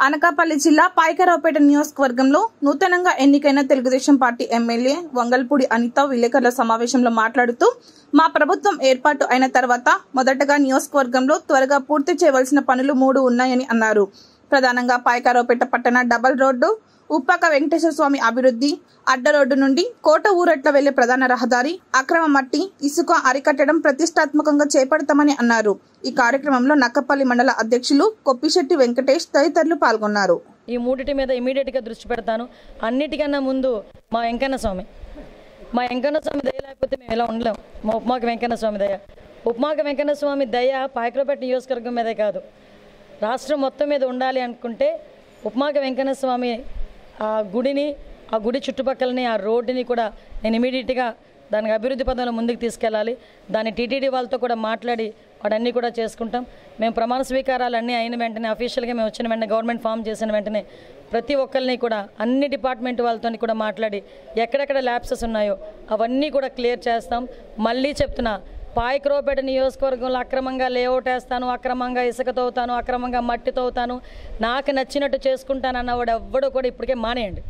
అనకాపల్లి జిల్లా పాయకరావుపేట నియోజకవర్గంలో నూతనంగా ఎన్నికైన తెలుగుదేశం పార్టీ ఎమ్మెల్యే వంగల్పూడి అనిత విలేకరుల సమావేశంలో మాట్లాడుతూ మా ప్రభుత్వం ఏర్పాటు అయిన తర్వాత మొదటగా నియోజకవర్గంలో త్వరగా పూర్తి చేయవలసిన పనులు 3 ఉన్నాయని అన్నారు. ప్రధానంగా పాయకరావుపేట పట్టణ డబుల్ రోడ్డు, ఉప్పాక వెంకటేశ్వర స్వామి అభివృద్ధి, అడ్డ రోడ్డు నుండి కోట ఊరట్ల వెళ్లే ప్రధాన రహదారి, అక్రమ మట్టి, ఇసుక అరికట్టడం ప్రతిష్టాత్మకంగా చేపడతామని అన్నారు. ఈ కార్యక్రమంలో నక్కపల్లి మండల అధ్యక్షులు కొప్పిశెట్టి వెంకటేష్ తదితరులు పాల్గొన్నారు. ఈ మూడిటి మీద ఇమీడియట్ గా దృష్టి పెడతాను. అన్నిటికన్నా ముందు మా వెంకన్న స్వామి దయ లేకపోతే మేము ఇలా ఉండలేం. మా ఉప్మాక వెంకన్న స్వామి దయ పాయకరావుపేట నియోజకవర్గం మీదే కాదు, రాష్ట్రం మొత్తం మీద ఉండాలి అనుకుంటే ఉప్మాక వెంకన్న స్వామి ఆ గుడిని, ఆ గుడి చుట్టుపక్కలని, ఆ రోడ్డుని కూడా నేను ఇమీడియట్గా దానికి అభివృద్ధి పదంలో ముందుకు తీసుకెళ్ళాలి. దాన్ని టీటీడీ వాళ్ళతో కూడా మాట్లాడి వాడన్నీ కూడా చేసుకుంటాం. మేము ప్రమాణ స్వీకారాలు అన్నీ అయిన వెంటనే, అఫీషియల్గా మేము వచ్చిన వెంటనే, గవర్నమెంట్ ఫామ్ చేసిన వెంటనే ప్రతి ఒక్కరిని కూడా అన్ని డిపార్ట్మెంట్ వాళ్ళతో కూడా మాట్లాడి ఎక్కడెక్కడ ల్యాప్సెస్ ఉన్నాయో అవన్నీ కూడా క్లియర్ చేస్తాం. మళ్ళీ చెప్తున్నా, పాయకరావుపేట నియోజకవర్గంలో అక్రమంగా లేఅవుట్ వేస్తాను, అక్రమంగా ఇసుక తవ్వుతాను, అక్రమంగా మట్టి తవ్వుతాను, నాకు నచ్చినట్టు చేసుకుంటానన్నవాడు ఎవ్వడో కూడా ఇప్పటికే మానేయండి.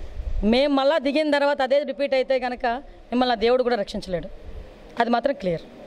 మేము మళ్ళీ దిగిన తర్వాత అదే రిపీట్ అయితే కనుక మిమ్మల్ని దేవుడు కూడా రక్షించలేడు. అది మాత్రం క్లియర్.